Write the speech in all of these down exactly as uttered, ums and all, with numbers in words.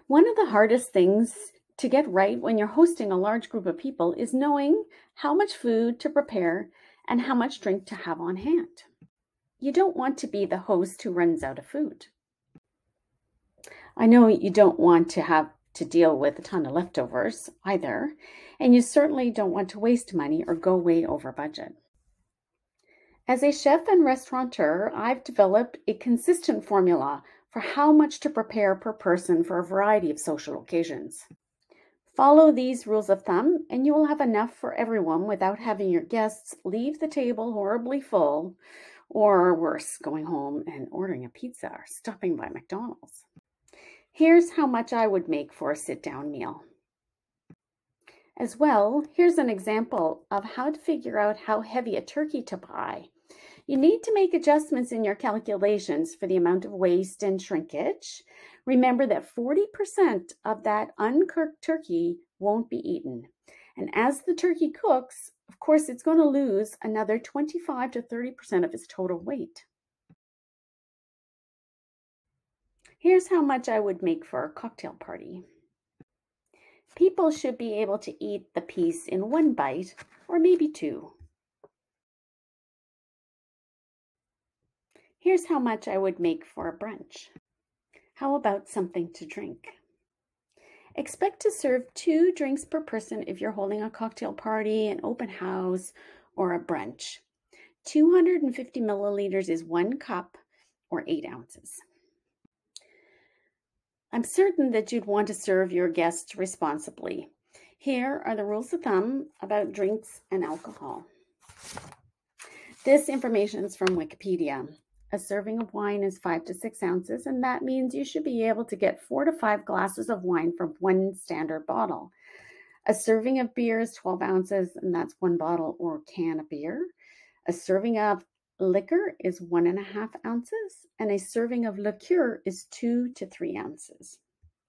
One of the hardest things to get right when you're hosting a large group of people is knowing how much food to prepare and how much drink to have on hand. You don't want to be the host who runs out of food. I know you don't want to have to deal with a ton of leftovers either, and you certainly don't want to waste money or go way over budget. As a chef and restaurateur, I've developed a consistent formula for how much to prepare per person for a variety of social occasions. Follow these rules of thumb and you will have enough for everyone without having your guests leave the table horribly full, or worse, going home and ordering a pizza or stopping by McDonald's. Here's how much I would make for a sit-down meal. As well, here's an example of how to figure out how heavy a turkey to buy. You need to make adjustments in your calculations for the amount of waste and shrinkage. Remember that forty percent of that uncooked turkey won't be eaten. And as the turkey cooks, of course, it's going to lose another twenty-five to thirty percent of its total weight. Here's how much I would make for a cocktail party. People should be able to eat the piece in one bite or maybe two. Here's how much I would make for a brunch. How about something to drink? Expect to serve two drinks per person if you're holding a cocktail party, an open house, or a brunch. two hundred fifty milliliters is one cup or eight ounces. I'm certain that you'd want to serve your guests responsibly. Here are the rules of thumb about drinks and alcohol. This information is from Wikipedia. A serving of wine is five to six ounces, and that means you should be able to get four to five glasses of wine from one standard bottle. A serving of beer is twelve ounces, and that's one bottle or can of beer. A serving of liquor is one and a half ounces, and a serving of liqueur is two to three ounces.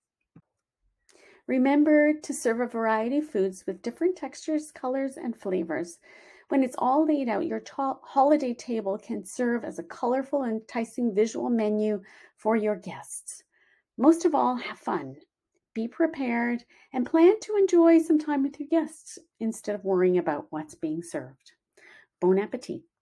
Remember to serve a variety of foods with different textures, colors, and flavors. When it's all laid out, your holiday table can serve as a colorful and enticing visual menu for your guests. Most of all, have fun. Be prepared and plan to enjoy some time with your guests instead of worrying about what's being served. Bon appetit.